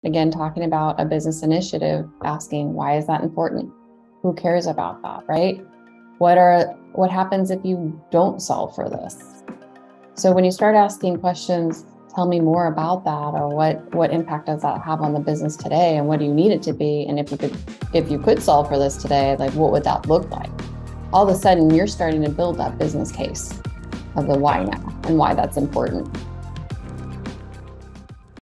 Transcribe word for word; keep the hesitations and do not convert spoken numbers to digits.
again, talking about a business initiative, asking why is that important? Who cares about that, right? What are what happens if you don't solve for this? So when you start asking questions, tell me more about that, or what what impact does that have on the business today, and what do you need it to be? And if you could if you could solve for this today, like what would that look like? All of a sudden, you're starting to build that business case of the why now and why that's important.